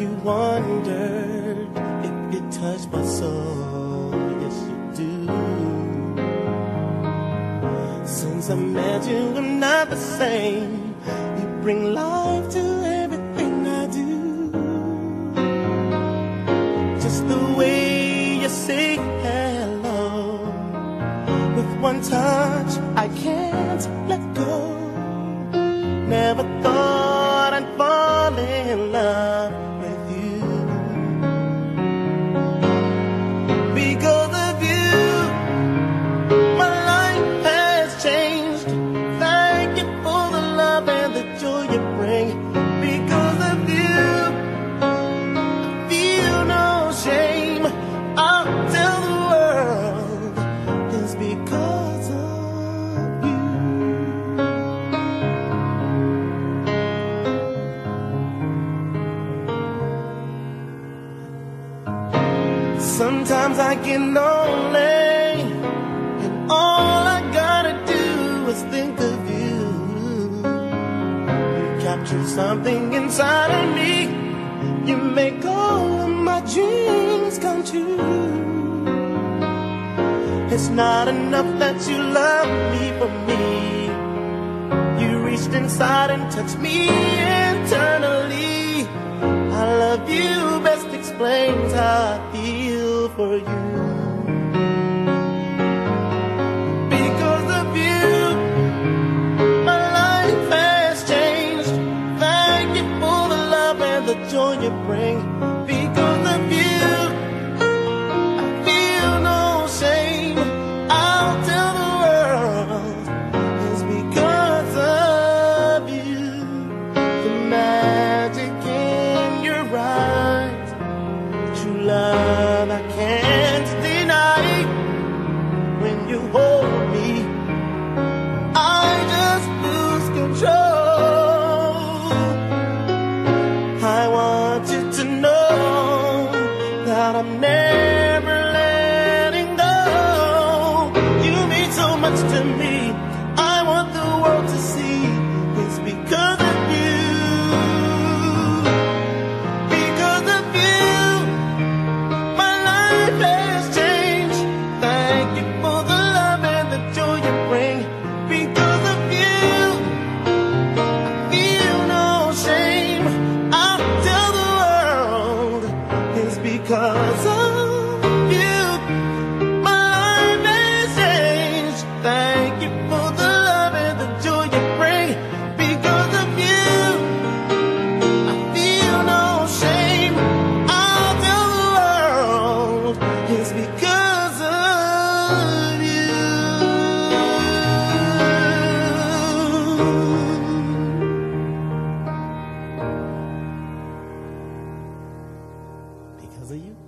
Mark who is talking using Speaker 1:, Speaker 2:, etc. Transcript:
Speaker 1: you wondered if you touched my soul? Yes, you do. Since I met you, I'm not the same. You bring life to everything I do. Just the way you say hello, with one touch I can't let go. Never thought I'd fall in love with you. Because of you, my life has changed. Thank you for the love and the joy you bring. Because of you, I feel no shame. I'll tell the world it's because of you. Sometimes I get lonely, and all I gotta do is think of you. You capture something inside of me. You make all of my dreams come true. It's not enough that you love me for me. You reached inside and touched me internally. I love you best explains how I feel for you. Because of you, my life has changed. Thank you for the love and the joy you bring. Because of you, I feel no shame. I'll tell the world it's because of you. The magic in your eyes, true love I can't deny. When you hold me, I just lose control. I want you to know that I'm never letting go. You mean so much to me. I want the world to see it's because of you. Because of you, my life has changed. Thank you for the love and the joy you bring. Because of you, I feel no shame. I'll tell the world it's because of you. My life has changed. Thank you for the love and the joy you bring. Because of you, I feel no shame. I'll tell the world it's because of you. Because of you.